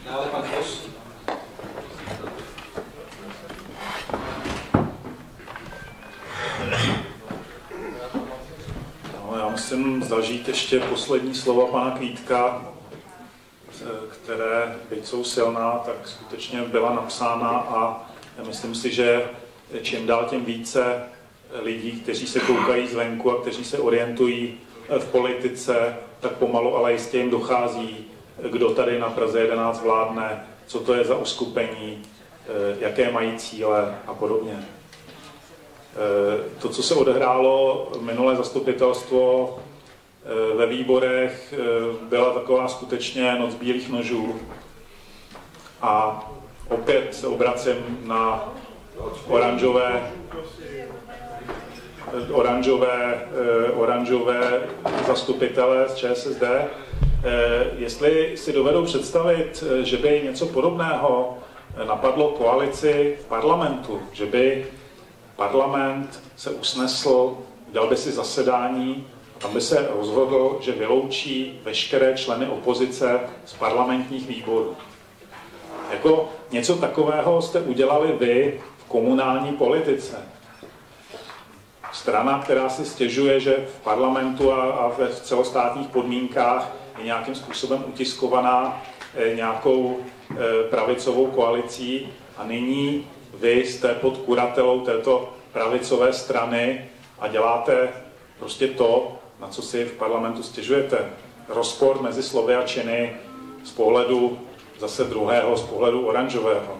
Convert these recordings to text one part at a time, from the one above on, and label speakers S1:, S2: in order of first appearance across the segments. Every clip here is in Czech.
S1: Dále pan Kos.
S2: No, já musím zažít ještě poslední slova pana Kvítka, které, byť jsou silná, tak skutečně byla napsána a myslím si, že čím dál tím více lidí, kteří se koukají zvenku a kteří se orientují v politice, tak pomalu, ale jistě jim dochází, kdo tady na Praze 11 vládne, co to je za uskupení, jaké mají cíle a podobně. To, co se odehrálo minulé zastupitelstvo ve výborech, byla taková skutečně noc bílých nožů. A opět se obracím na oranžové zastupitele z ČSSD. Jestli si dovedou představit, že by něco podobného napadlo koalici v parlamentu, že by parlament se usnesl, dal by si zasedání, tam by se rozhodl, že vyloučí veškeré členy opozice z parlamentních výborů. Jako něco takového jste udělali vy v komunální politice. Strana, která si stěžuje, že v parlamentu a v celostátních podmínkách je nějakým způsobem utiskovaná nějakou pravicovou koalicí a nyní vy jste pod kuratelou této pravicové strany a děláte prostě to, na co si v parlamentu stěžujete. Rozpor mezi slovy a činy z pohledu zase druhého, z pohledu oranžového.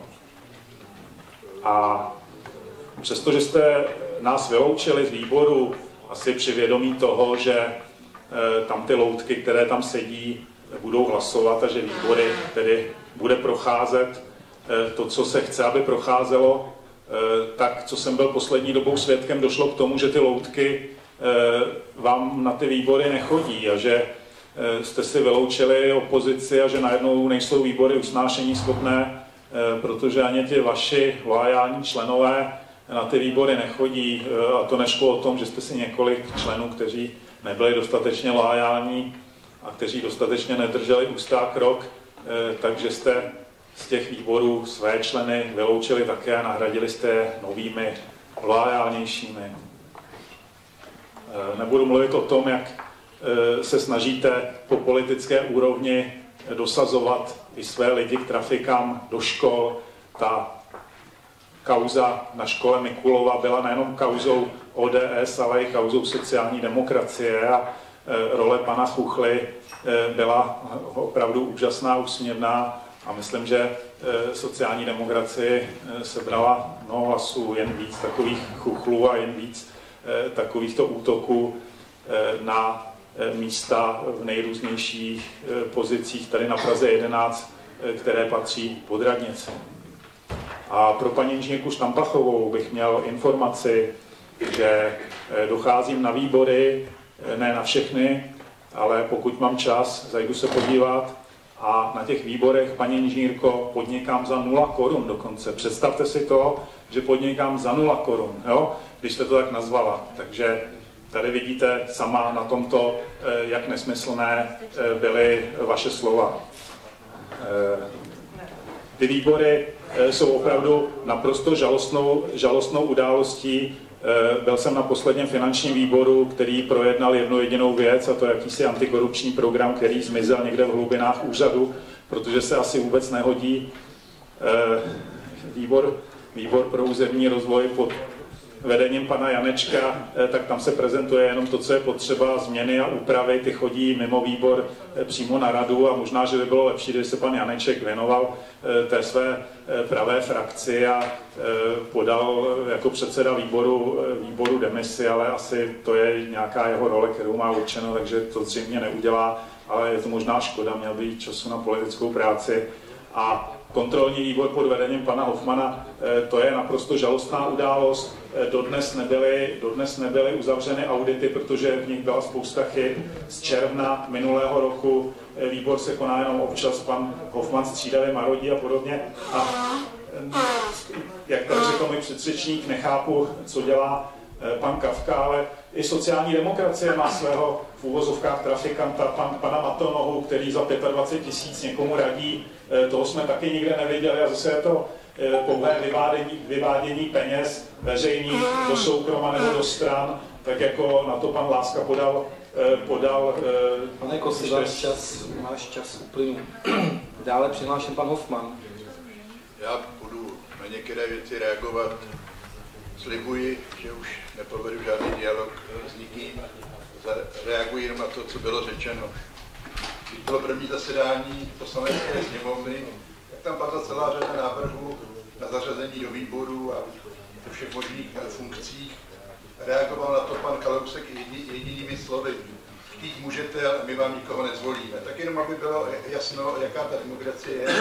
S2: A přestože jste nás vyloučili z výboru, asi při vědomí toho, že tam ty loutky, které tam sedí, budou hlasovat a že výbory tedy bude procházet to, co se chce, aby procházelo, tak, co jsem byl poslední dobou svědkem, došlo k tomu, že ty loutky vám na ty výbory nechodí a že jste si vyloučili opozici a že najednou nejsou výbory usnášení schopné, protože ani ti vaši loajální členové na ty výbory nechodí. A to nešlo o tom, že jste si několik členů, kteří nebyli dostatečně loajální a kteří dostatečně nedrželi ústa krok, takže jste z těch výborů své členy vyloučili také a nahradili jste je novými, loajálnějšími. Nebudu mluvit o tom, jak se snažíte po politické úrovni dosazovat i své lidi k trafikám do škol. Ta kauza na škole Mikulova byla nejenom kauzou ODS, ale i kauzou sociální demokracie a role pana Chuchly byla opravdu úžasná, úsměvná a myslím, že sociální demokracie sebrala mnoho hlasů, jen víc takových chuchlů a jen víc takovýchto útoků na místa v nejrůznějších pozicích tady na Praze 11, které patří pod radnici. A pro paní inženýrku Štampachovou bych měl informaci, že docházím na výbory, ne na všechny, ale pokud mám čas, zajdu se podívat a na těch výborech, paní inženýrko, podnikám za 0 korun dokonce. Představte si to, že podnikám za 0 korun, jo? Když jste to tak nazvala. Takže tady vidíte sama na tomto, jak nesmyslné byly vaše slova. Ty výbory jsou opravdu naprosto žalostnou událostí. Byl jsem na posledním finančním výboru, který projednal jednu jedinou věc, a to je jakýsi antikorupční program, který zmizel někde v hlubinách úřadu, protože se asi vůbec nehodí. Výbor pro územní rozvoj pod vedením pana Janečka, tak tam se prezentuje jenom to, co je potřeba, změny a úpravy, ty chodí mimo výbor přímo na radu a možná, že by bylo lepší, kdyby se pan Janeček věnoval té své pravé frakci a podal jako předseda výboru demisi, ale asi to je nějaká jeho role, kterou má určeno, takže to zřejmě neudělá, ale je to možná škoda, měl by jít času na politickou práci. A kontrolní výbor pod vedením pana Hofmana, to je naprosto žalostná událost. Dodnes nebyly uzavřeny audity, protože v nich byla spousta chyb. Z června minulého roku výbor se koná jenom občas, pan Hofman střídavě marodí a podobně. A jak tady řekl můj předřečník, nechápu, co dělá pan Kafka, ale i sociální demokracie má svého v úvozovkách trafikanta, pana Matonohu, který za 25 000 někomu radí. Toho jsme taky nikde neviděli a zase je to pouhé vyvádění peněz veřejných do soukroma nebo do stran, tak jako na to pan Láska podal
S1: Pane Kosi, váš čas uplynul. Dále přihlášen pan Hofman.
S3: Já budu na některé věci reagovat. Slibuji, že už nepovedu žádný dialog s nikým. Reaguji jenom na to, co bylo řečeno. Když bylo první zasedání Poslanecké sněmovny, tak tam padla celá řada návrhů na zařazení do výboru a do všech možných funkcích. Reagoval na to pan Kalousek jedinými slovy. Chtít můžete, ale my vám nikoho nezvolíme. Tak jenom, aby bylo jasno, jaká ta demokracie je.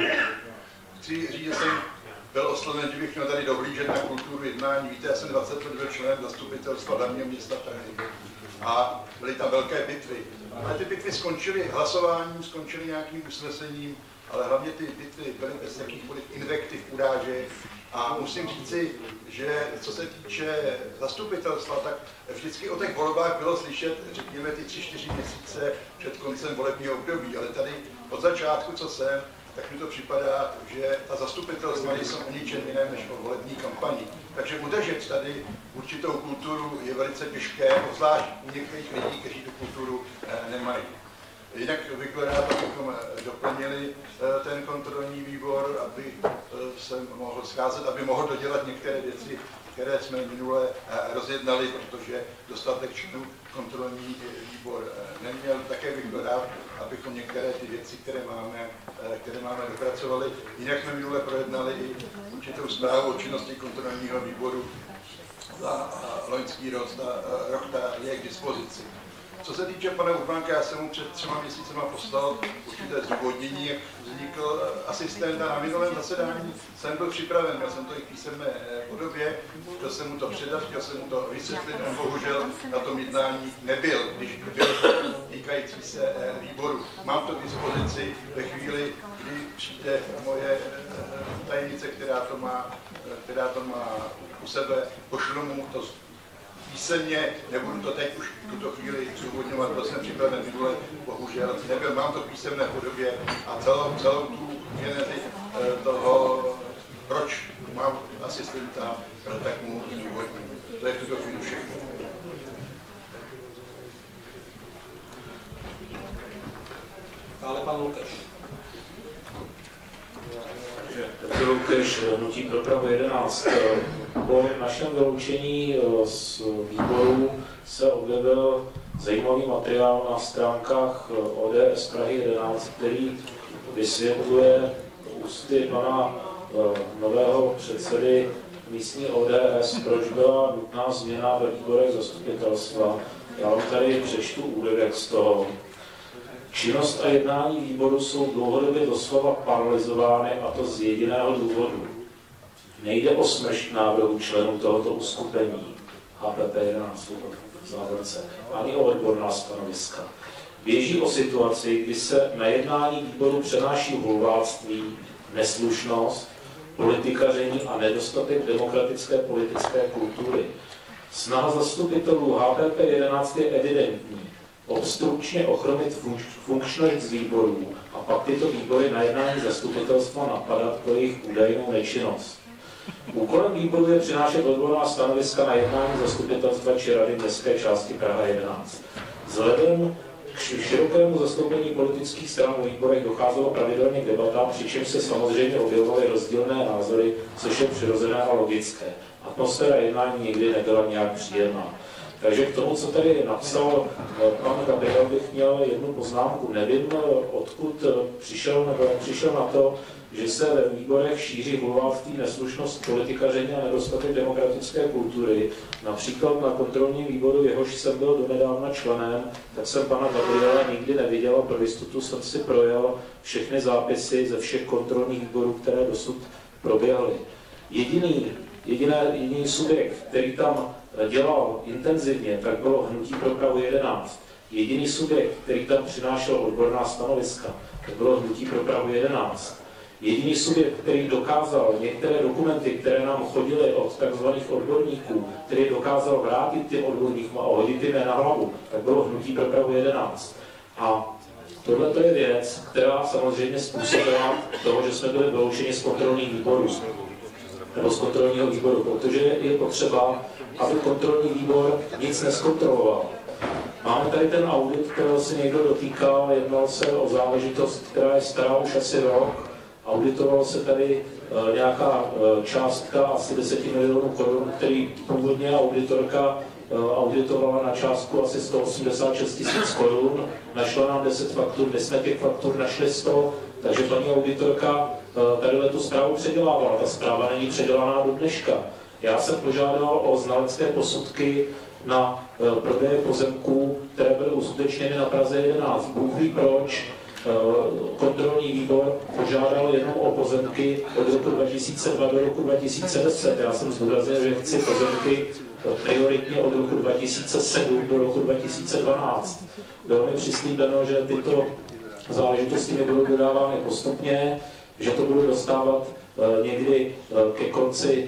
S3: Chci říct, že jsem byl osloven, že bych měl tady dohlížet na kulturu jednání. Víte, já jsem 20 let byl členem zastupitelstva hlavního města Prahy. A byly tam velké bitvy. Ale ty bitvy skončily hlasováním, skončily nějakým usnesením, ale hlavně ty bitvy byly bez jakýchkoliv invektiv, urážek. A musím říci, že co se týče zastupitelstva, tak vždycky o těch volbách bylo slyšet, řekněme, ty 3-4 měsíce před koncem volebního období. Ale tady od začátku, co jsem, tak mi to připadá, že ta zastupitelstva nejsou o ničem jiném než o volební kampani. Takže udržet tady určitou kulturu je velice těžké, zvlášť u některých lidí, kteří tu kulturu nemají. Jinak bych byl rád, abychom doplnili ten kontrolní výbor, aby se mohl scházet, aby mohl dodělat některé věci, které jsme minule rozjednali, protože dostatek členů kontrolní výbor neměl. Také bych byl rád, abychom některé ty věci, které máme dopracovali. Jinak jsme minule projednali i určitou zprávu o činnosti kontrolního výboru za loňský rok, ta je k dispozici. Co se týče pana Urbánka, já jsem mu před 3 měsícema poslal určité zdůvodnění, jak vznikl asistent a na minulém zasedání jsem byl připraven, měl jsem to i v písemné podobě, chtěl jsem mu to předat, chtěl jsem mu to vysvětlit, on bohužel na tom jednání nebyl, když byl týkající se výboru. Mám to k dispozici ve chvíli, kdy přijde moje tajemnice, která to má u sebe, pošlu mu to písemně, nebudu to teď už v tuto chvíli zdůvodňovat, byl jsem připraven minule, bohužel nebyl, mám to v písemné podobě a celou tu genezi toho, proč mám asistenta, tak mu zdůvodním. To je v tuto chvíli všechno.
S1: Dále pan Lukeš.
S4: Petr Lukeš, hnutí pro Prahu 11. Po našem vyloučení z výboru se objevil zajímavý materiál na stránkách ODS Prahy 11, který vysvětluje ústy pana nového předsedy místní ODS, proč byla nutná změna ve výborech zastupitelstva. Já vám tady přečtu úryvek z toho. Činnost a jednání výboru jsou dlouhodobě doslova paralyzovány, a to z jediného důvodu. Nejde o smršť návrhu členů tohoto uskupení HPP 11 závorce, ani o odborná stanoviska. Běží o situaci, kdy se na jednání výboru přenáší hulváctví, neslušnost, politikaření a nedostatek demokratické politické kultury. Snaha zastupitelů HPP 11 je evidentní. Obstrukčně ochromit funkčnost výborů a pak tyto výbory na jednání zastupitelstva napadat pro jejich údajnou nečinnost. Úkolem výboru je přinášet odborná stanoviska na jednání zastupitelstva či rady městské části Praha 11. Vzhledem k širokému zastoupení politických stran v výborech docházelo pravidelně k debatám, přičemž se samozřejmě objevovaly rozdílné názory, což je přirozené a logické. Atmosféra jednání nikdy nebyla nějak příjemná. Takže k tomu, co tady napsal pan Gabriel, bych měl jednu poznámku. Nevím, odkud přišel nebo jak přišel na to, že se ve výborech šíří hulváctví, neslušnost, politikaření a nedostatek demokratické kultury. Například na kontrolním výboru, jehož jsem byl donedávna členem, tak jsem pana Gabriela nikdy neviděl a pro jistotu jsem si projel všechny zápisy ze všech kontrolních výborů, které dosud proběhly. Jediný subjekt, který tam dělal intenzivně, tak bylo hnutí pro Prahu 11. Jediný subjekt, který tam přinášel odborná stanoviska, tak bylo hnutí pro Prahu 11. Jediný subjekt, který dokázal některé dokumenty, které nám chodily od takzvaných odborníků, který dokázal vrátit těm odborníkům a hodit jim na hlavu, tak bylo Hnutí pro Prahu 11. A tohle to je věc, která samozřejmě způsobila toho, že jsme byli vyloučeni z kontrolních výborů, nebo z kontrolního výboru, protože je potřeba, aby kontrolní výbor nic neskontroloval. Máme tady ten audit, kterého se někdo dotýkal, jednal se o záležitost, která je stará už asi rok. Auditoval se tady nějaká částka asi 10 milionů korun, který původně auditorka auditovala na částku asi 186 000 korun. Našla nám 10 faktur, my jsme těch faktur našli 100, takže paní auditorka tady tu zprávu předělávala. Ta zpráva není předělaná do dneška. Já jsem požádal o znalecké posudky na prodeje pozemků, které byly uskutečněny na Praze 11. Bůh ví proč. Kontrolní výbor požádal jenom o pozemky od roku 2002 do roku 2010. Já jsem zdůraznil, že chci pozemky prioritně od roku 2007 do roku 2012. Bylo mi přislíbeno, že tyto záležitosti mi budou dodávány postupně, že to budu dostávat někdy ke konci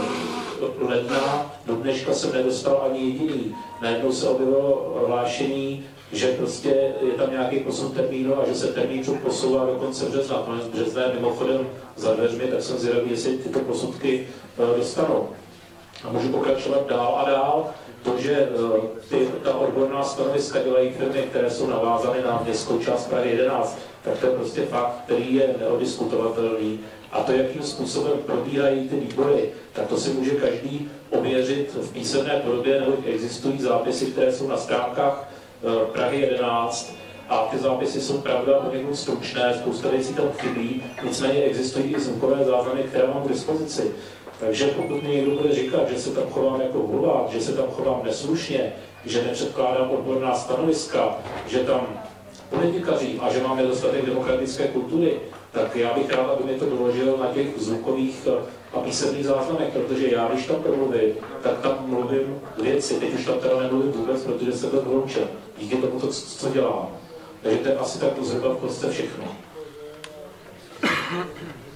S4: ledna. Do dneška jsem nedostal ani jediný. Najednou se objevilo hlášení, že prostě je tam nějaký posun termínu a že se termín posouvá do konce března. Konec března je mimochodem za dveřmi, tak jsem zvědavý, jestli tyto posudky dostanou. A můžu pokračovat dál a dál. To, že ta odborná stanoviska dělají firmy, které jsou navázány na městskou část Prahy 11, tak to je prostě fakt, který je neodiskutovatelný. A to, jakým způsobem probíhají ty výbory, tak to si může každý ověřit v písemné podobě, nebo existují zápisy, které jsou na stránkách Prahy 11 a ty zápisy jsou pravda poněkud stručné, spousta věcí tam chybí, nicméně existují i zvukové záznamy, které mám k dispozici. Takže pokud mi někdo bude říkat, že se tam chovám jako hulvát, že se tam chovám neslušně, že nepředkládám odborná stanoviska, že tam politikařím a že mám nedostatek demokratické kultury, tak já bych rád, aby mi to doložil na těch zvukových a písemných záznamech, protože já, když tam promluvím, tak tam mluvím věci. Teď už tam teda nemluvím vůbec, protože jsem byl vyloučen. Díky tomu to, co dělám. Takže to je asi tak zhruba v podstatě všechno.